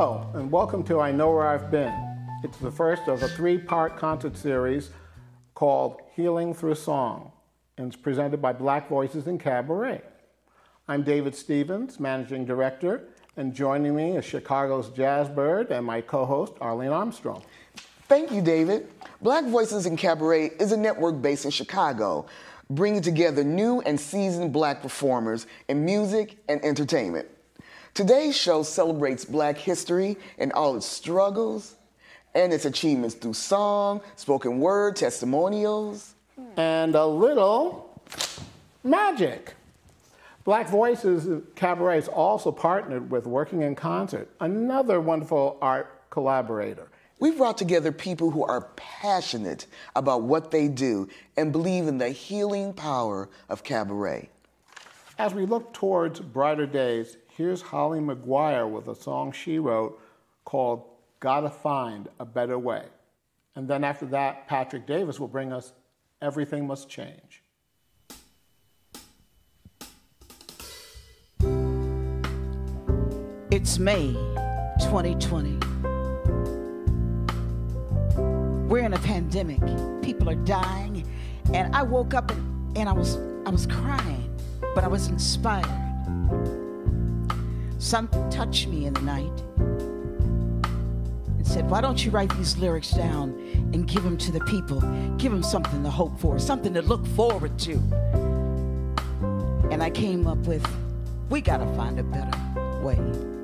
Hello, and welcome to I Know Where I've Been. It's the first of a three-part concert series called Healing Through Song, and it's presented by Black Voices in Cabaret. I'm David Stevens, Managing Director, and joining me is Chicago's Jazz Bird and my co-host, Arlene Armstrong. Thank you, David. Black Voices in Cabaret is a network based in Chicago, bringing together new and seasoned Black performers in music and entertainment. Today's show celebrates Black history and all its struggles and its achievements through song, spoken word, testimonials, and a little magic. Black Voices Cabaret is also partnered with Working in Concert, another wonderful art collaborator. We've brought together people who are passionate about what they do and believe in the healing power of cabaret. As we look towards brighter days, here's Holly McGuire with a song she wrote called Gotta Find a Better Way. And then after that, Patrick Davis will bring us Everything Must Change. It's May 2020. We're in a pandemic. People are dying. And I woke up and I was crying, but I was inspired. Something touched me in the night and said, why don't you write these lyrics down and give them to the people? Give them something to hope for, something to look forward to. And I came up with, we gotta find a better way.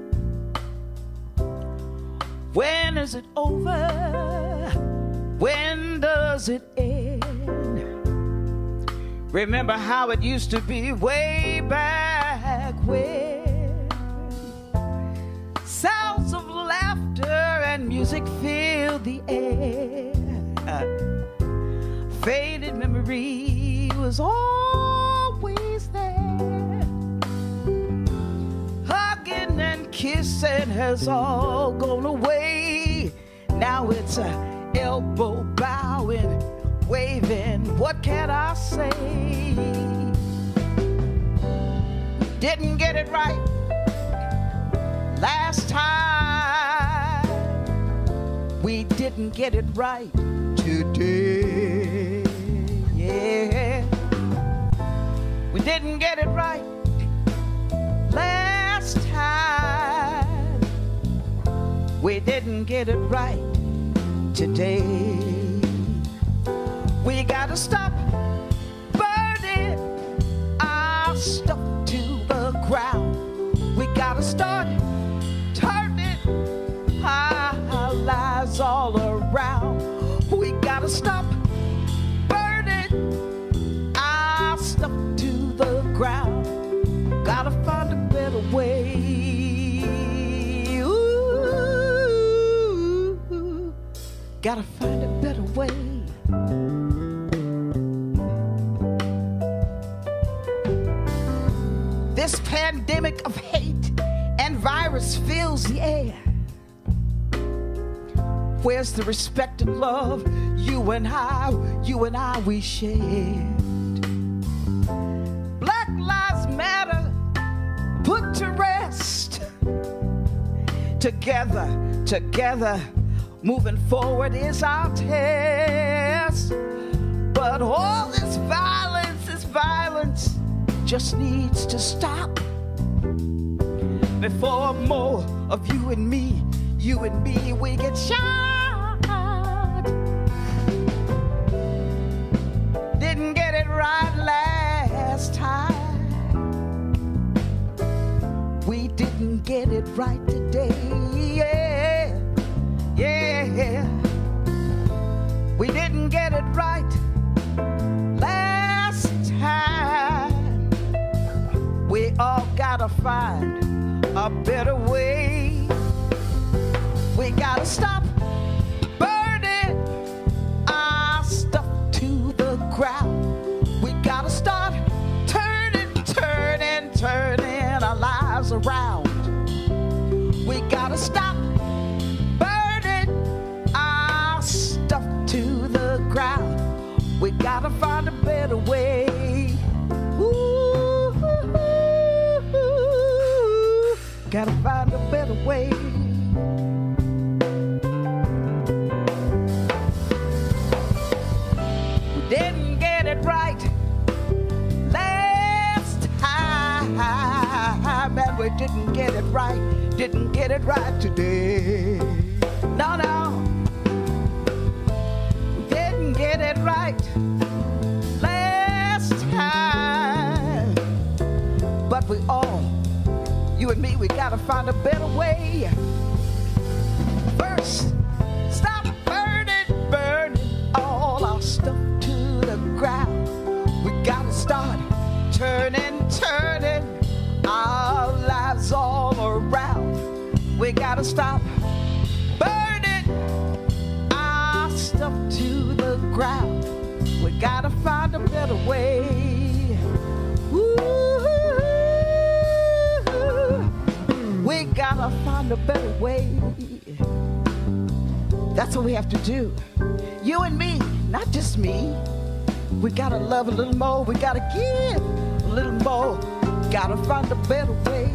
When is it over? When does it end? Remember how it used to be way back when. Sounds of laughter and music filled the air. Faded memory was always there. Hugging and kissing has all gone away. Now it's elbow bowing, waving. What can I say? Didn't get it right last time. We didn't get it right today. Yeah, we didn't get it right last time. We didn't get it right today. We gotta stop burning our stuff to the ground. We gotta start turning our lives all around. We gotta stop burning our stuff to the ground. Gotta find a better way. Ooh, gotta find a better way. This pandemic of hate and virus fills the air. Where's the respect and love you and I, we shared? Black Lives Matter, put to rest. Together, moving forward is our test. But all this violence just needs to stop before more of you and me, we get shot. Didn't get it right last time. We didn't get it right today. Yeah. We didn't get it right last time. We all gotta find a better way. We gotta stop burning our stuff to the ground. We gotta start turning our lives around. We gotta stop burning our stuff to the ground. We gotta find a better way. Ooh, gotta find a better way. didn't get it right last time, and we didn't get it right today. No, no, we didn't get it right last time, but we all, you and me, we gotta find a better way. First, stop burning all our stuff to the ground. We gotta start turning our lives all around. We gotta stop burning our stuff to the ground. We gotta find a better way. Ooh, we gotta find a better way. That's what we have to do. You and me, not just me. We gotta love a little more. We gotta give a little more. Gotta find a better way.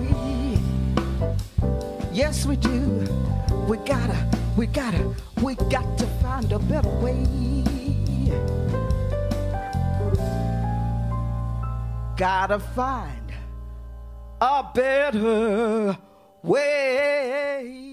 Yes, we do. We got to find a better way. Gotta find a better way.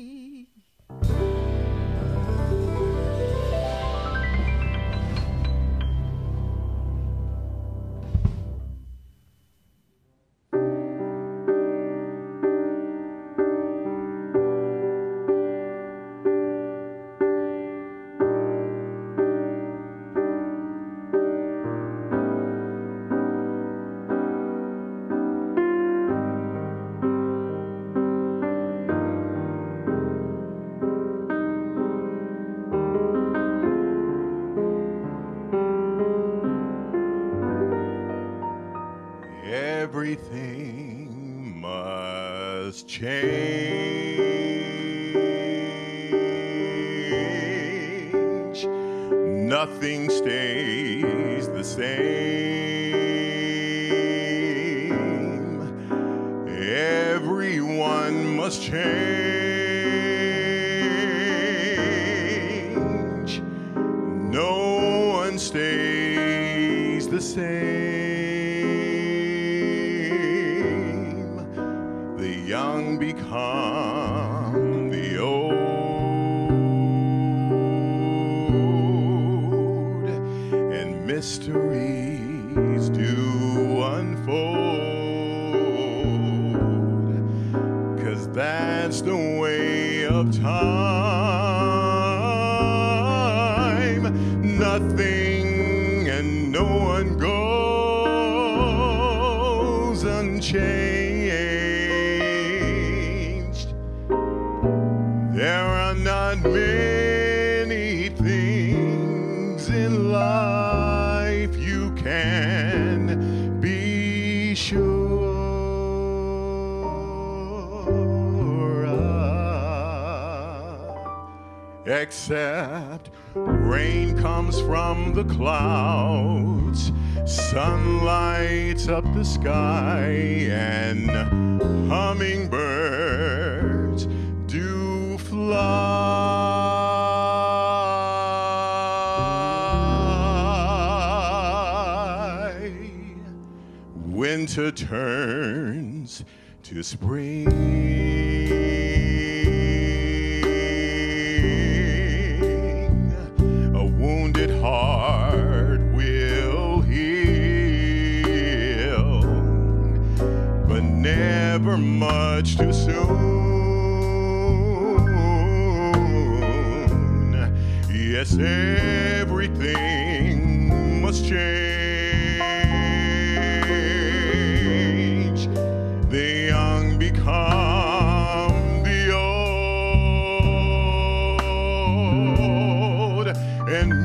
Everything must change. Nothing stays the same. Everyone must change. No one stays the same. Young become the old, and mysteries do unfold, 'cause that's the way of time. Nothing and no one goes unchanged. Many things in life you can be sure of, except rain comes from the clouds, sun lights up the sky, and hummingbirds do fly. Winter turns to spring. A wounded heart will heal, but never much too soon. Yes, everything must change. The young become the old, and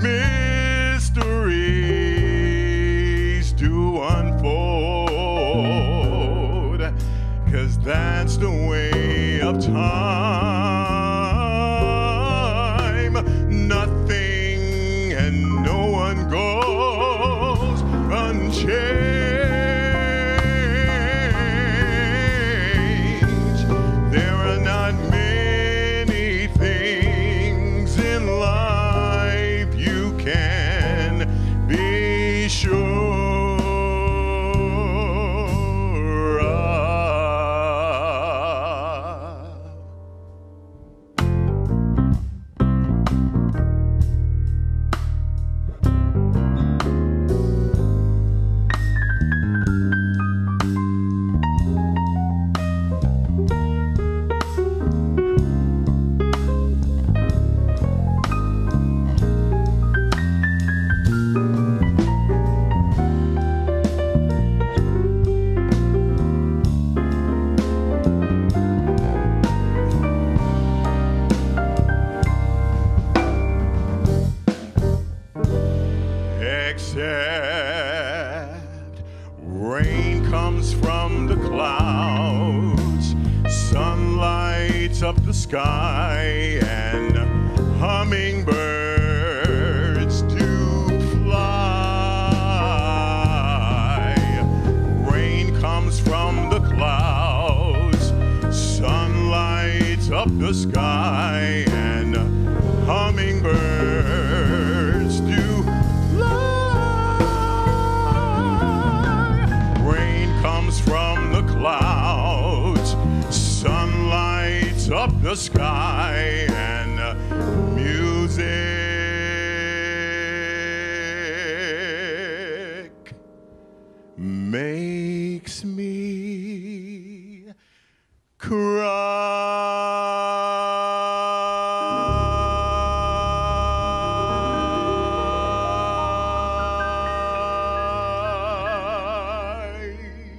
mysteries do unfold, 'cause that's the way of time. Nothing and no one goes except rain comes from the clouds, sun lights up the sky, and hummingbirds do fly. Rain comes from the clouds, sun lights up the sky, and hummingbirds do fly. Rain comes from the clouds, sun lights up the sky, and music makes me cry.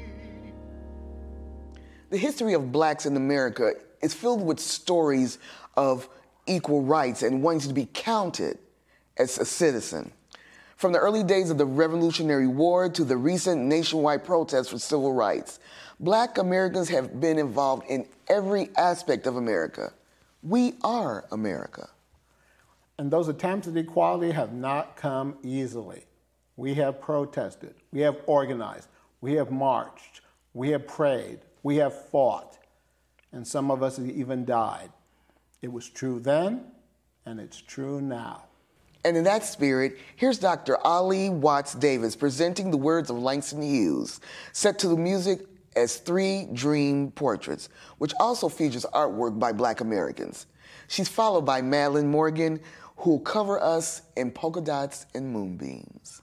The history of blacks in America is filled with stories of equal rights and wanting to be counted as a citizen. From the early days of the Revolutionary War to the recent nationwide protests for civil rights, Black Americans have been involved in every aspect of America. We are America. And those attempts at equality have not come easily. We have protested, we have organized, we have marched, we have prayed, we have fought, and some of us have even died. It was true then, and it's true now. And in that spirit, here's Dr. Ollie Watts Davis presenting the words of Langston Hughes, set to the music as 3 Dream Portraits, which also features artwork by Black Americans. She's followed by Madeline Morgan, who will cover us in Polka Dots and Moonbeams.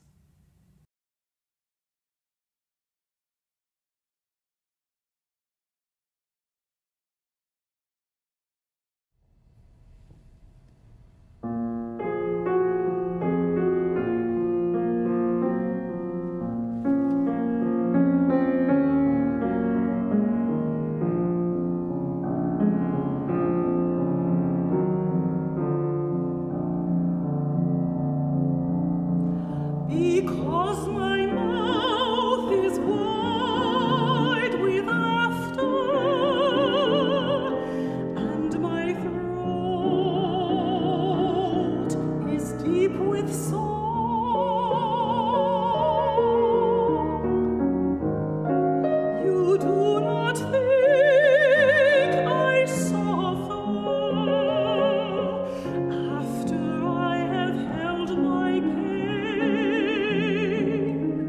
Because my mouth is wide with laughter and my throat is deep with song, you do not think I suffer after I have held my pain.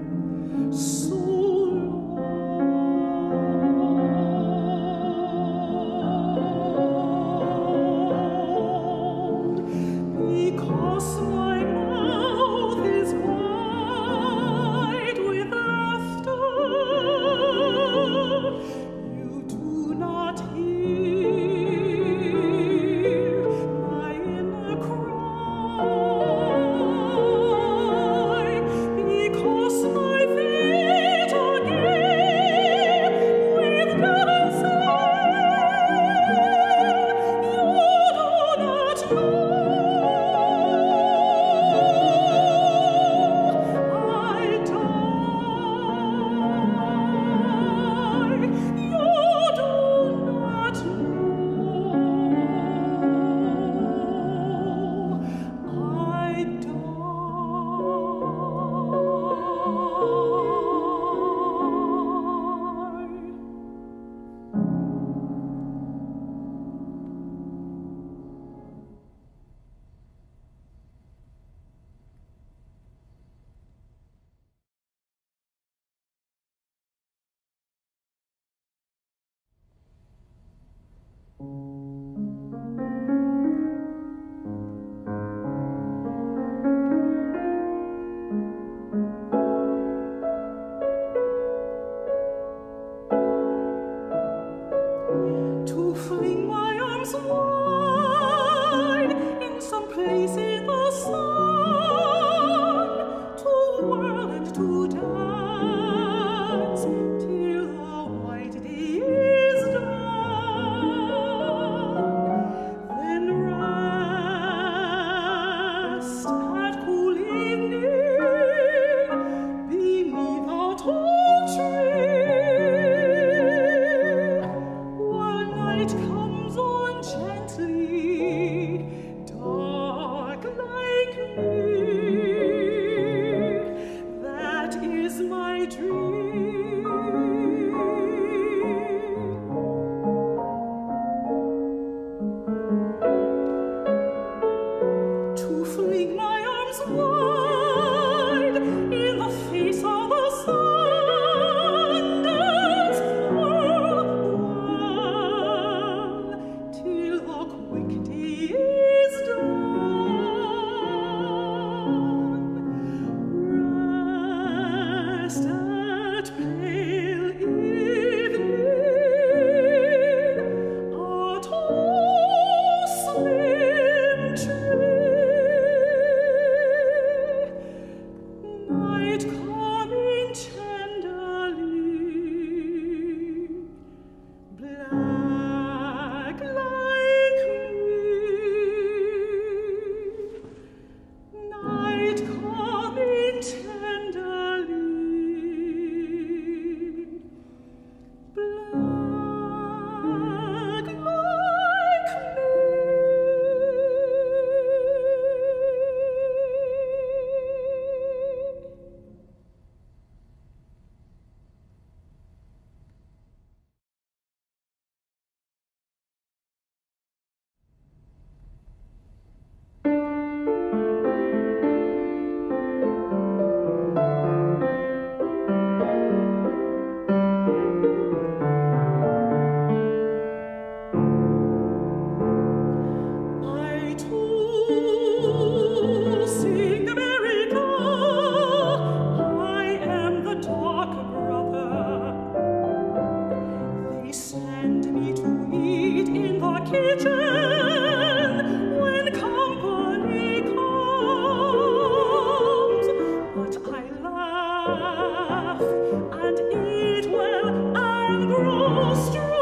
laugh and eat well and grow strong.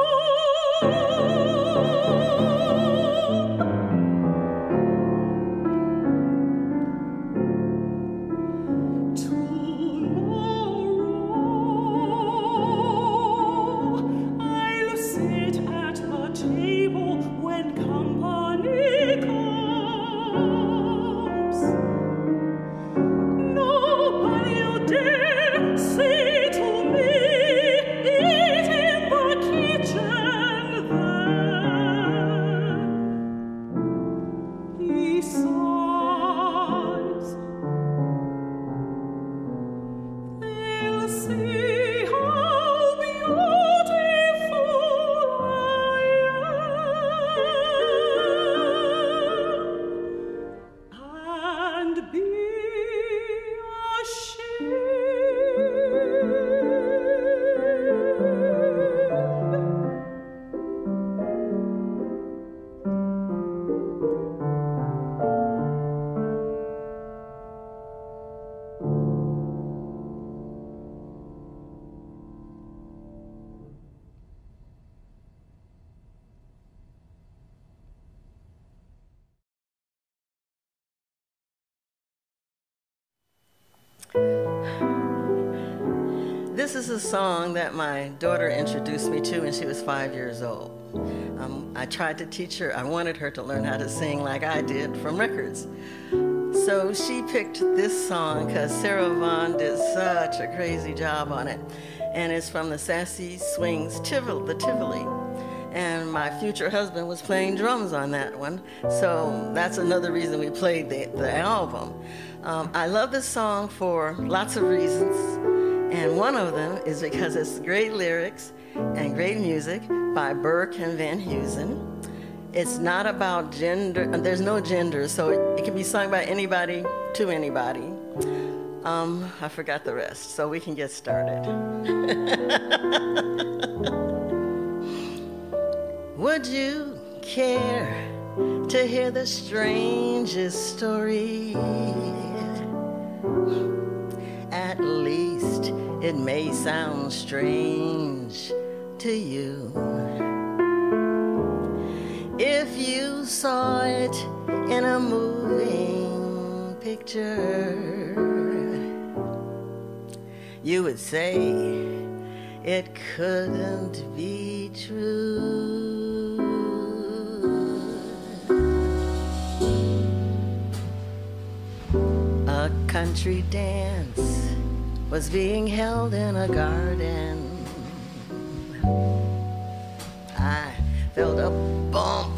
Tomorrow I'll sit at a table when company comes. Nobody'll dare say to me, eat in the kitchen there. Besides, they'll see how beautiful I am and be This is a song that my daughter introduced me to when she was 5 years old. I tried to teach her, I wanted her to learn how to sing like I did from records. So she picked this song because Sarah Vaughan did such a crazy job on it. And it's from the Sassy Swings the Tivoli. And my future husband was playing drums on that one. So that's another reason we played the album. I love this song for lots of reasons. And one of them is because it's great lyrics and great music by Burke and Van Heusen. It's not about gender, there's no gender, so it can be sung by anybody to anybody. I forgot the rest, so we can get started. Would you care to hear the strangest story? At least it may sound strange to you. If you saw it in a moving picture, you would say it couldn't be true. A country dance was being held in a garden. I felt a bump,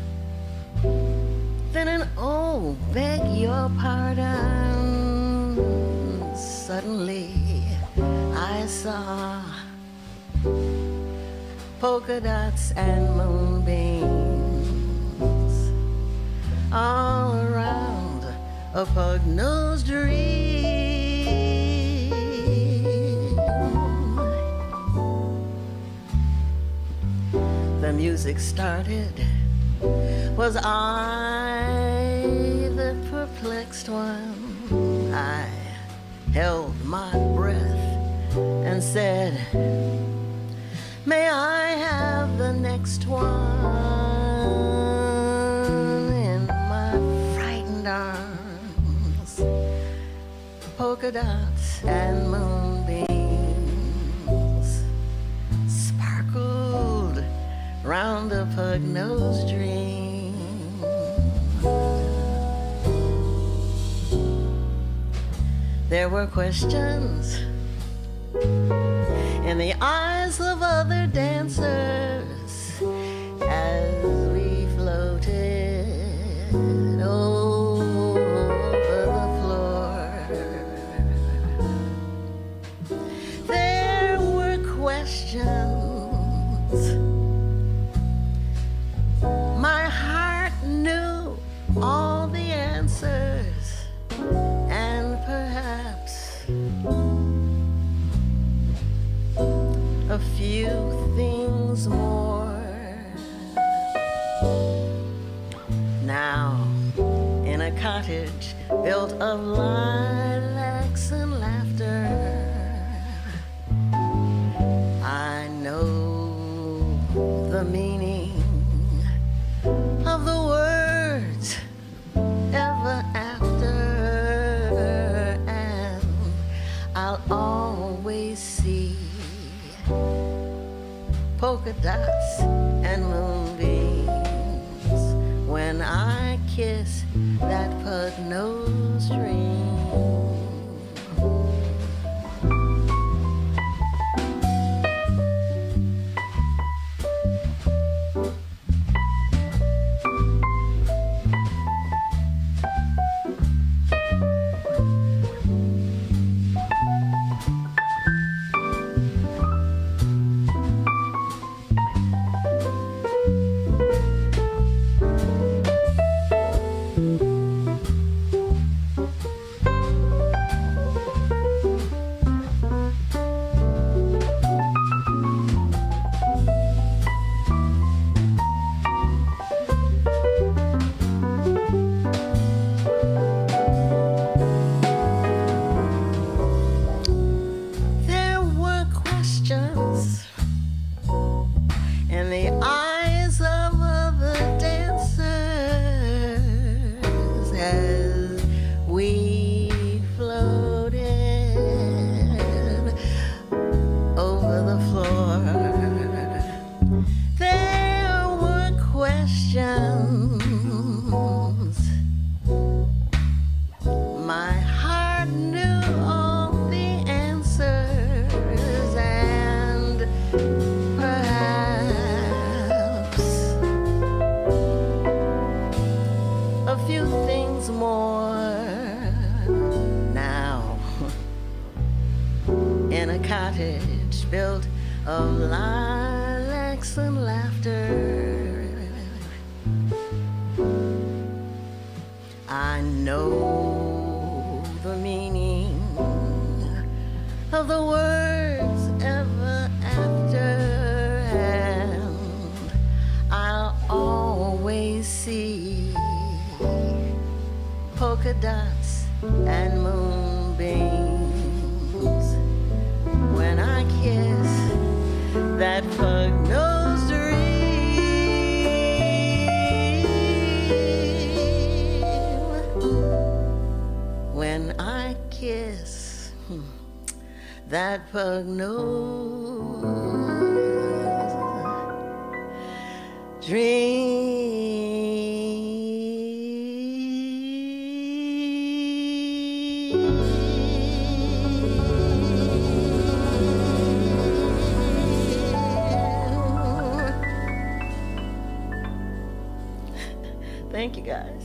then an oh, beg your pardon. Suddenly I saw polka dots and moonbeams all around a pug-nosed dream. The music started. Was I the perplexed one? I held my breath and said, may I have the next one? In my frightened arms, polka dots and moonbeams sparkled round a pug-nosed dream. There were questions in the eyes of other dancers as we floated over the floor. There were questions. My heart knew all the answers, and perhaps a few things more. Now, in a cottage built of lilacs and laughter, I'll always see polka dots and moonbeams when I kiss that pug-nosed dream. That pug-nosed Thank you, guys.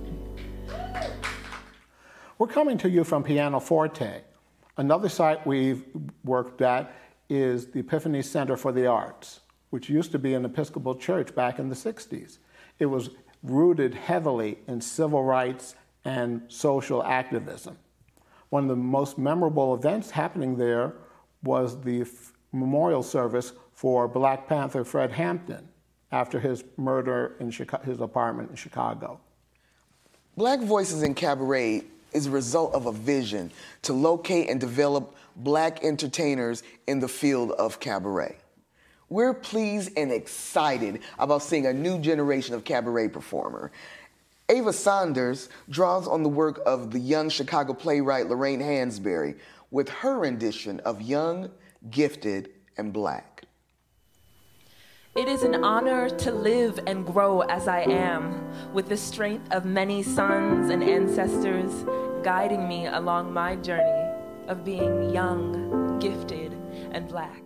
We're coming to you from Pianoforte. Another site we've worked at is the Epiphany Center for the Arts, which used to be an Episcopal church back in the 60s. It was rooted heavily in civil rights and social activism. One of the most memorable events happening there was the memorial service for Black Panther Fred Hampton after his murder in his apartment in Chicago. Black Voices in Cabaret is a result of a vision to locate and develop Black entertainers in the field of cabaret. We're pleased and excited about seeing a new generation of cabaret performer. Ava Saunders draws on the work of the young Chicago playwright Lorraine Hansberry with her rendition of Young, Gifted, and Black. It is an honor to live and grow as I am, with the strength of many sons and ancestors guiding me along my journey of being young, gifted, and Black.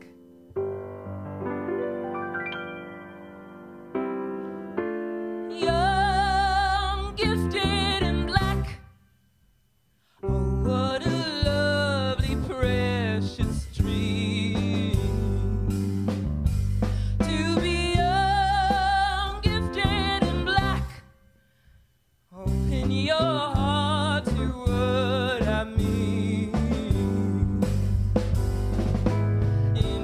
Young, gifted, and Black. Oh, what a lovely, precious dream. To be young, gifted, and Black. Open your heart to what I mean.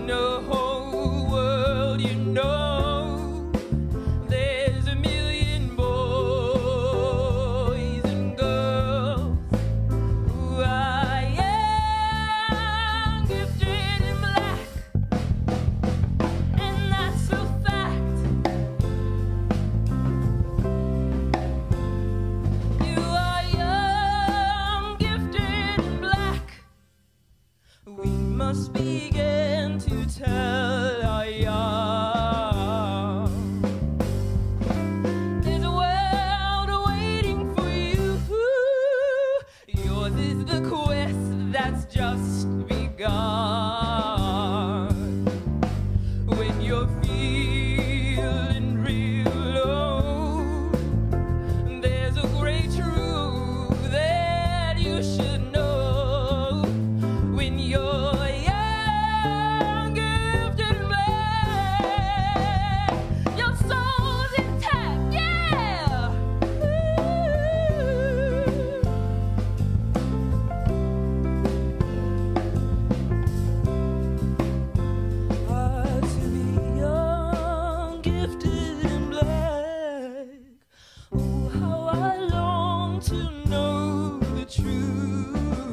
must begin to tell our young. There's a world waiting for you. Yours is the quest that's just begun. When you're feeling real low, there's a great truth that you should know. When you're young, gifted, and blessed, your soul's intact, yeah. To be young, gifted, and black. Oh, how I long to know the truth.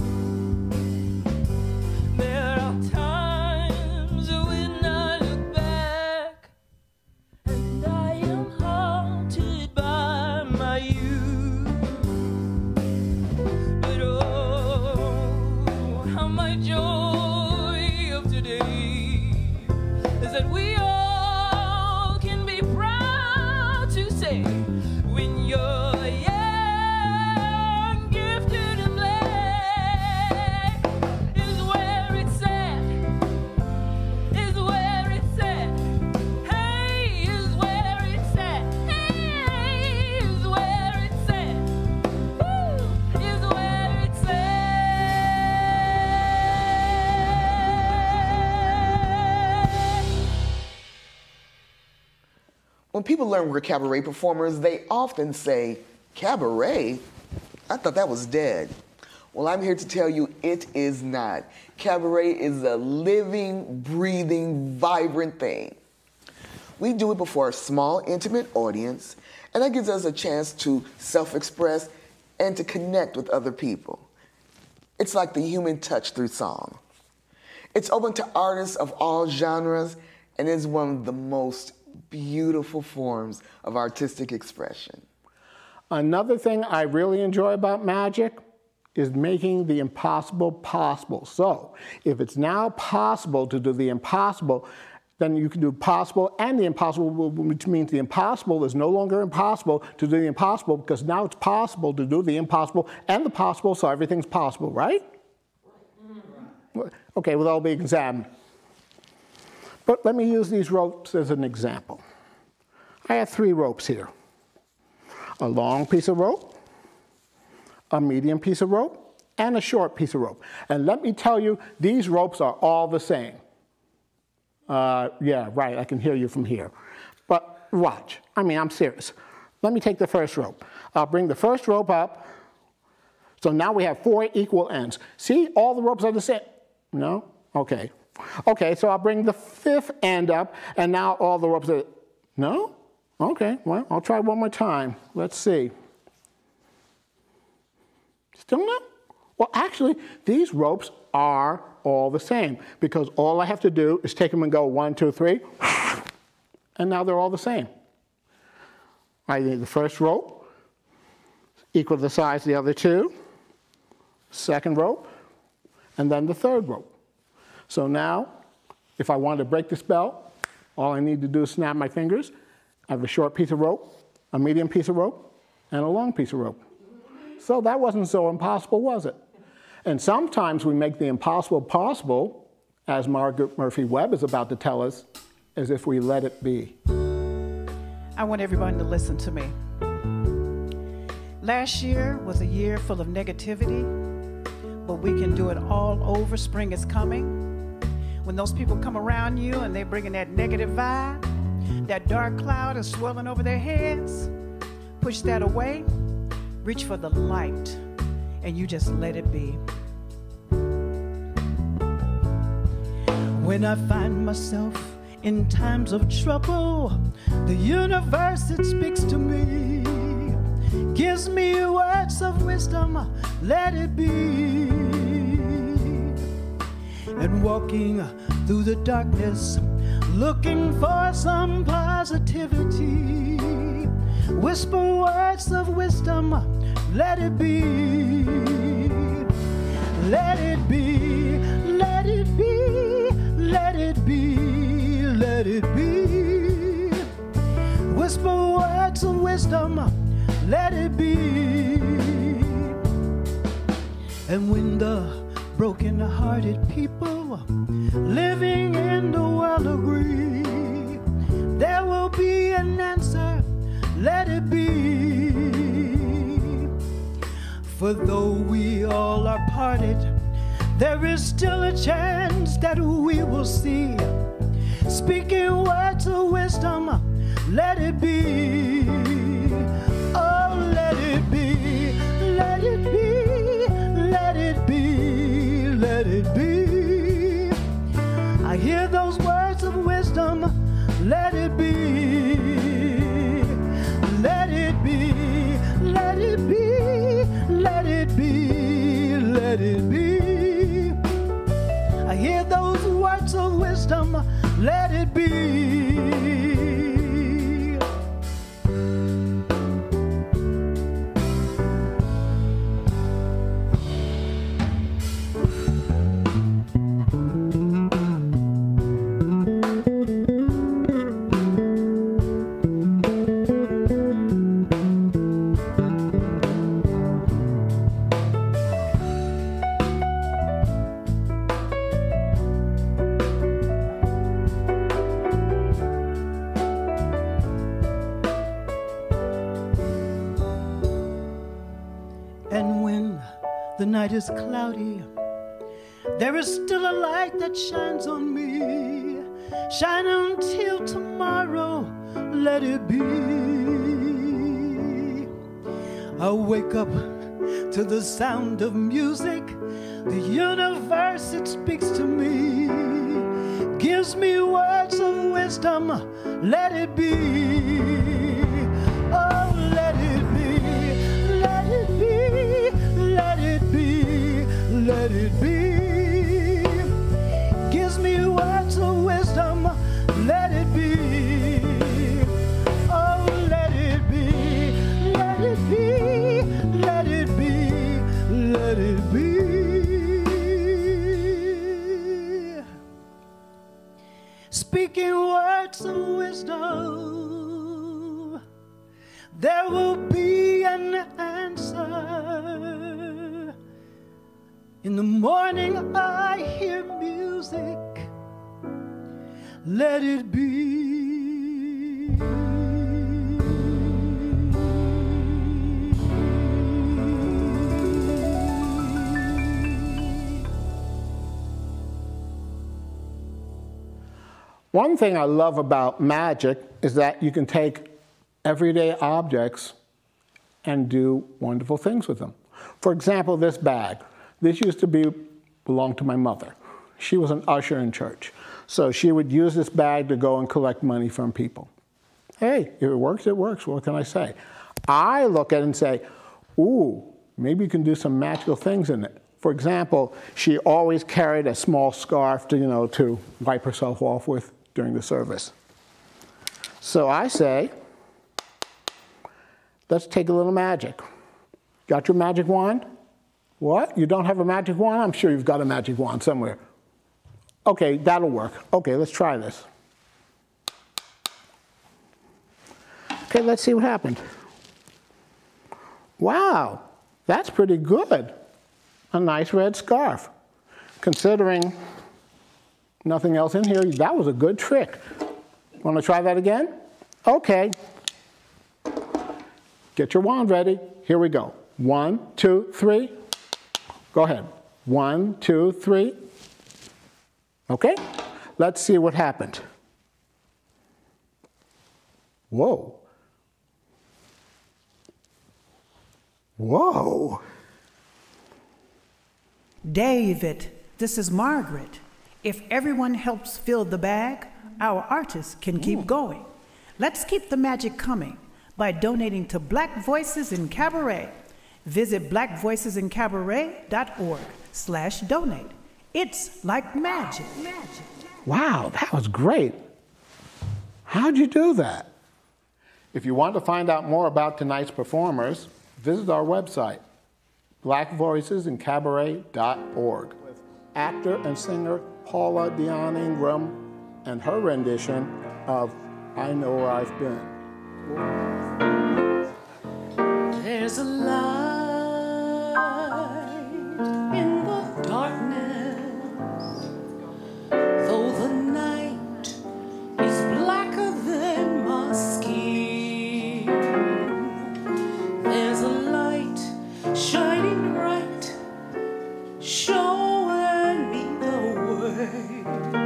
There are times when I look back and I am haunted by my youth. But oh, how my joy of today is that we all can be proud to say, when you're young, gifted, and blessed, is where it's at, is where it's at. Hey, is where it's at. Hey, is where it's at. Woo, is where it's at. When people learn we're cabaret performers, they often say, cabaret? I thought that was dead. Well, I'm here to tell you it is not. Cabaret is a living, breathing, vibrant thing. We do it before a small, intimate audience, and that gives us a chance to self-express and to connect with other people. It's like the human touch through song. It's open to artists of all genres, and is one of the most beautiful forms of artistic expression. Another thing I really enjoy about magic is making the impossible possible. So if it's now possible to do the impossible, then you can do possible and the impossible, which means the impossible is no longer impossible to do the impossible, because now it's possible to do the impossible and the possible, so everything's possible, right? Okay, well, that'll be examined. But let me use these ropes as an example. I have 3 ropes here. A long piece of rope, a medium piece of rope, and a short piece of rope. And let me tell you, these ropes are all the same. Yeah, right, I can hear you from here. But watch, I mean, I'm serious. Let me take the first rope. I'll bring the first rope up. So now we have 4 equal ends. See, all the ropes are the same. No? Okay. Okay, so I'll bring the 5th end up, and now all the ropes are, no? Okay, well, I'll try one more time. Let's see. Still no? Well, actually, these ropes are all the same, because all I have to do is take them and go 1, 2, 3, and now they're all the same. I need the first rope, equal the size of the other 2, second rope, and then the third rope. So now, if I want to break the spell, all I need to do is snap my fingers. I have a short piece of rope, a medium piece of rope, and a long piece of rope. So that wasn't so impossible, was it? And sometimes we make the impossible possible, as Margaret Murphy Webb is about to tell us, as if we let it be. I want everyone to listen to me. Last year was a year full of negativity, but we can do it all over. Spring is coming. When those people come around you and they're bringing that negative vibe, that dark cloud is swirling over their heads, push that away, reach for the light, and you just let it be. When I find myself in times of trouble, the universe, it speaks to me, gives me words of wisdom, let it be. And walking through the darkness, looking for some positivity, whisper words of wisdom, let it be. Let it be, let it be. wisdom, let it be. And when the broken-hearted people living in the world agree, there will be an answer, let it be. For though we all are parted, there is still a chance that we will see. Speaking words of wisdom, let it be. Oh, let it be, let it be, let it be, let it be. I hear those words of wisdom, let it be. Let it be, let it be, let it be, let it be. I hear those words of wisdom, let it be. The night is cloudy, there is still a light that shines on me. Shine until tomorrow, let it be. I wake up to the sound of music. The universe, it speaks to me, gives me words of wisdom, let it be. Oh, let it be, let it be, let it be, let it be. Gives me words of wisdom, let it be. Oh, let it be, let it be, let it be, let it be. Speaking words of wisdom, there will be an answer. In the morning I hear music, let it be. One thing I love about magic is that you can take everyday objects and do wonderful things with them. For example, this bag. This used to belong to my mother. She was an usher in church. So she would use this bag to go and collect money from people. Hey, if it works, it works. What can I say? I look at it and say, ooh, maybe you can do some magical things in it. For example, she always carried a small scarf to, to wipe herself off with during the service. So I say, let's take a little magic. Got your magic wand? What? You don't have a magic wand? I'm sure you've got a magic wand somewhere. Okay, that'll work. Okay, let's try this. Okay, let's see what happened. Wow, that's pretty good. A nice red scarf. Considering nothing else in here, that was a good trick. Want to try that again? Okay. Get your wand ready. Here we go. 1, 2, 3. Go ahead. 1, 2, 3. Okay, let's see what happened. Whoa. Whoa. David, this is Margaret. If everyone helps fill the bag, our artists can keep going. Let's keep the magic coming by donating to Black Voices in Cabaret. Visit blackvoicesIncabaret.org/donate. It's like magic. Wow, that was great. How'd you do that? If you want to find out more about tonight's performers, visit our website, blackvoicesIncabaret.org, with actor and singer Paula Dione Ingram and her rendition of I Know Where I've Been. There's a light in the darkness, though the night is blacker than my skin. There's a light shining bright, showing me the way,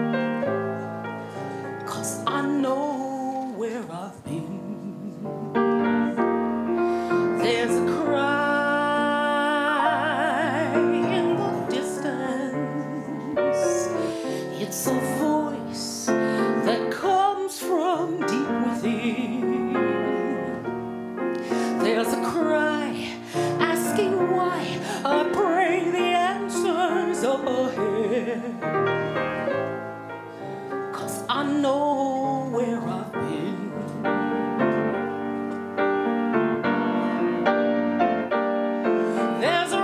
'cause I know where I've been. There's a cry in the distance. It's a voice that comes from deep within. There's a cry asking why. I pray the answers up ahead, 'cause I know where I've been. There's a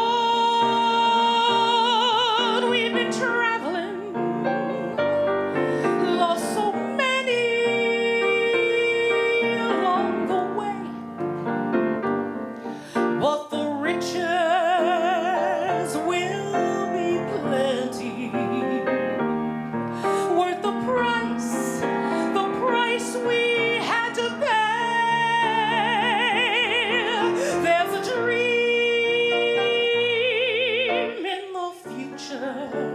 road we've been traveling, lost so many along the way, but the riches will be plenty, worth the price we had to pay. There's a dream in the future,